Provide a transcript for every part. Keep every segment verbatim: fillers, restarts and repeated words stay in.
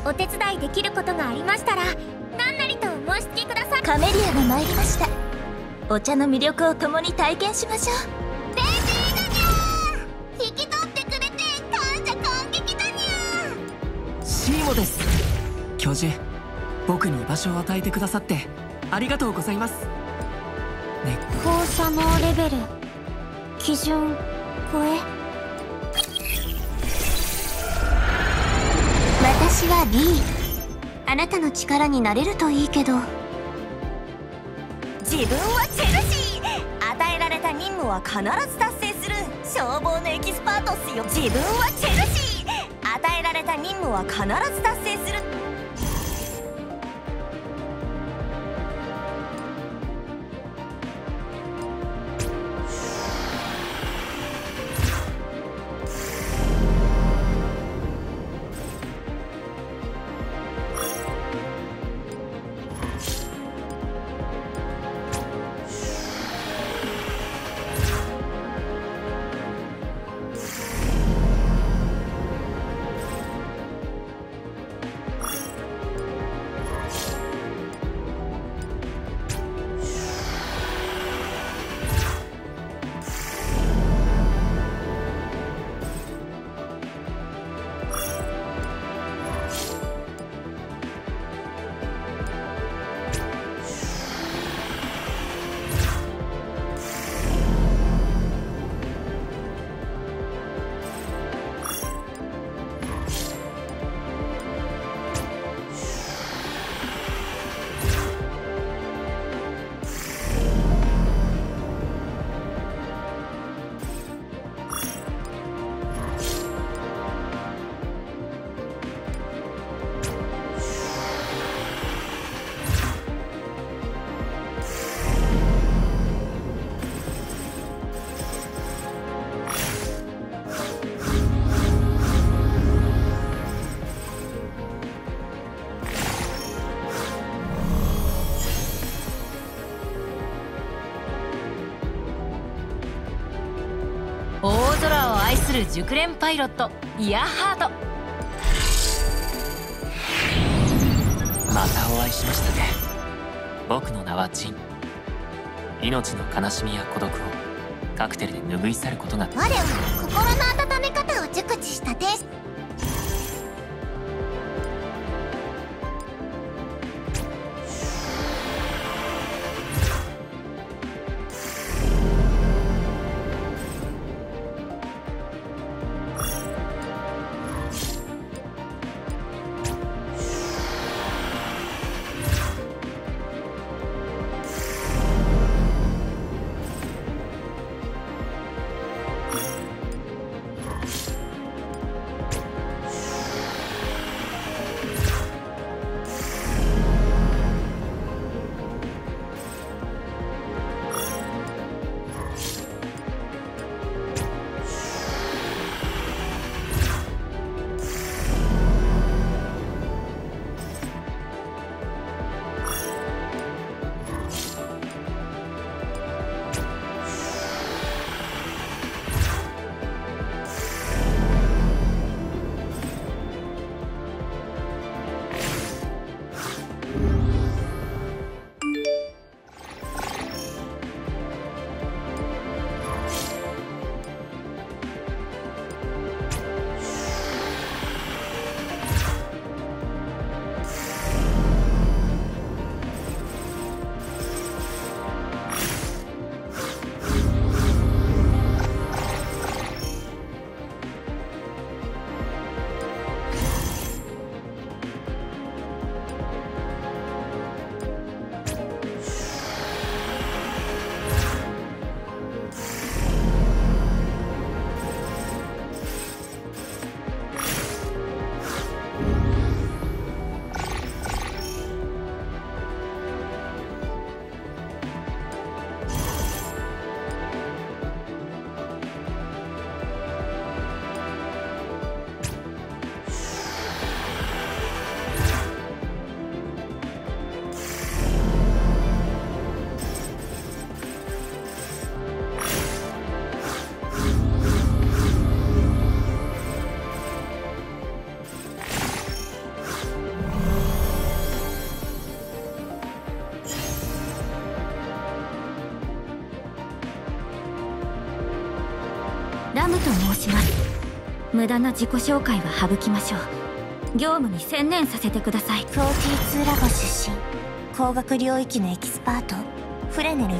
お手伝いできることがありましたら何なりとお申し付けください。 カメリアが参りました。お茶の魅力を共に体験しましょう。 ベジータニャー、引き取ってくれて感謝感激だにゃー。 シーモです。教授、僕に居場所を与えてくださってありがとうございます。ね、 放射能レベル基準超え。私は B。 あなたの力になれるといいけど。 自分はチェルシー。与えられた任務は必ず達成する消防のエキスパートっすよ。自分はチェルシー。与えられた任務は必ず達成する。 大空を愛する熟練パイロットイヤハート。 またお会いしましたね。僕の名はジン。命の悲しみや孤独をカクテルで拭い去ることが。 我は心の温め方を熟知した天使。 します。無駄な自己紹介は省きましょう。業務に専念させてください。 よんじゅうにラボ出身、工学領域のエキスパートフレネルよ。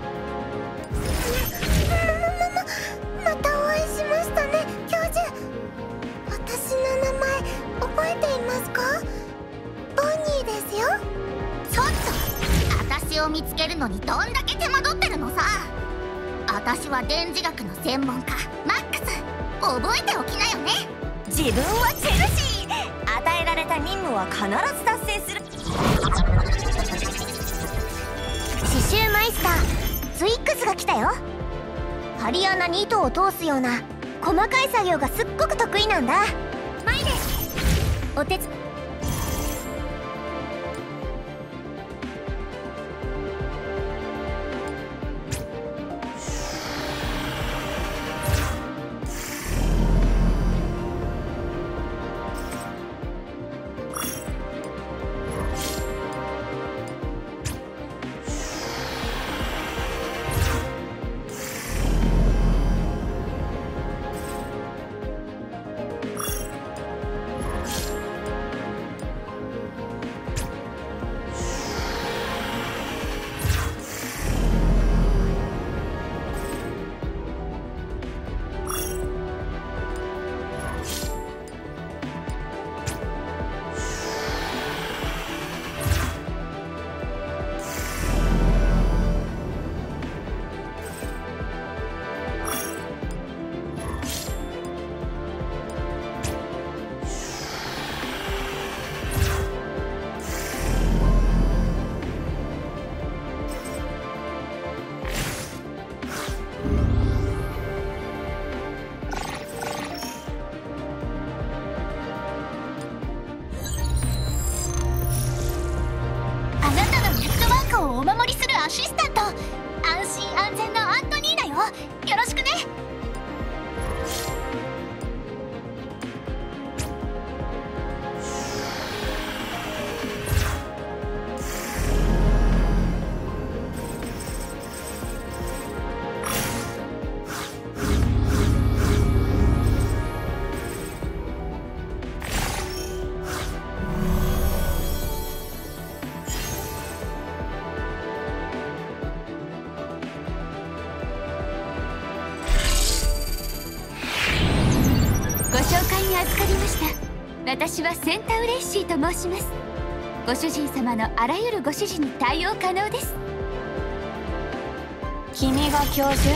ままたお会いしましたね、教授。私の名前覚えていますか？ボニーですよ。 ちょっと、私を見つけるのにどんだけ手間取ってるのさ。私は電磁学の専門家マックス、覚えておきなよね。 自分はチェルシー、与えられた任務は必ず達成する。 刺繍マイスターツイックスが来たよ。針穴に糸を通すような細かい作業がすっごく得意なんだ。マイです。お手つお守りするアシスタント、安心安全のアントニーナよ。よろしくね。 ご紹介に預かりました。私はセンタウレイシーと申します。ご主人様のあらゆるご指示に対応可能です。 君が教授？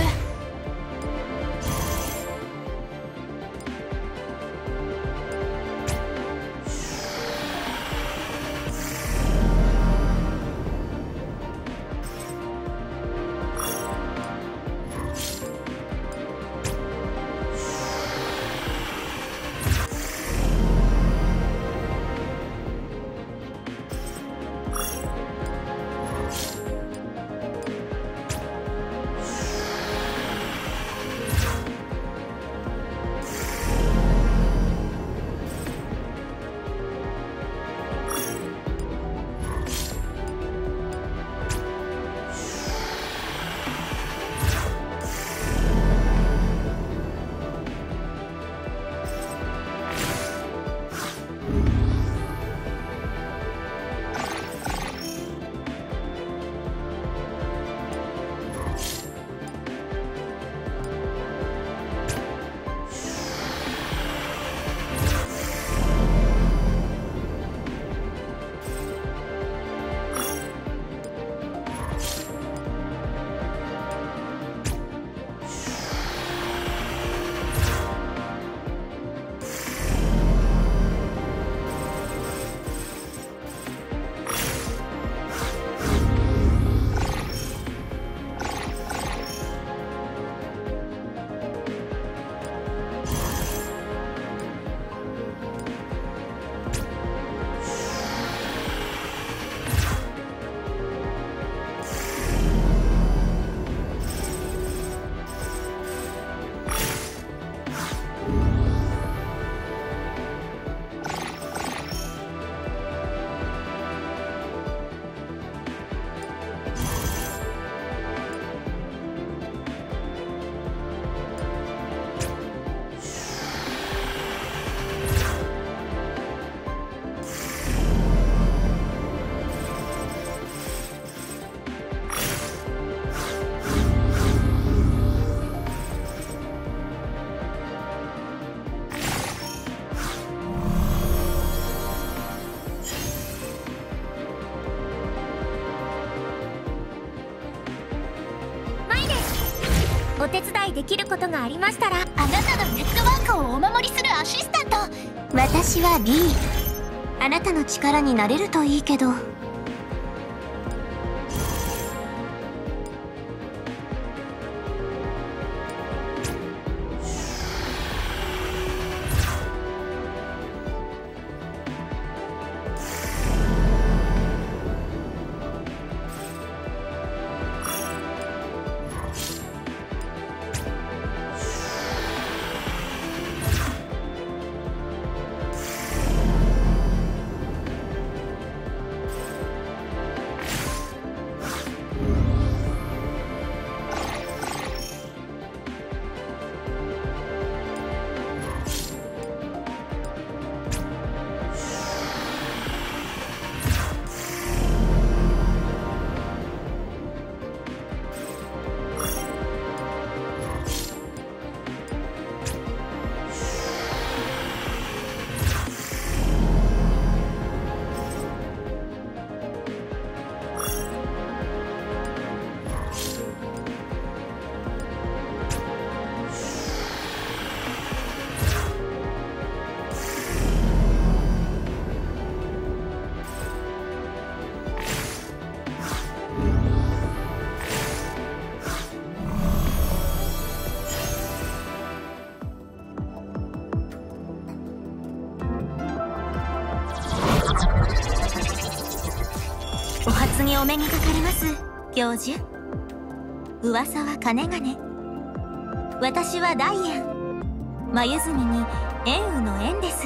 お手伝いできることがありましたら、あなたのネットワークをお守りするアシスタント。私は B。 あなたの力になれるといいけど。お初にお目にかかります、教授。噂はかねがね。私はダイヤン。眉墨に縁雨の縁です。